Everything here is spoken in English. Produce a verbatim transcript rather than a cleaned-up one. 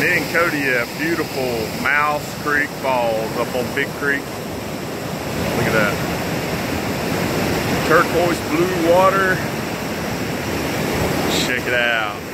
Me and Cody at beautiful Mouse Creek Falls up on Big Creek. Look at that. Turquoise blue water. Check it out.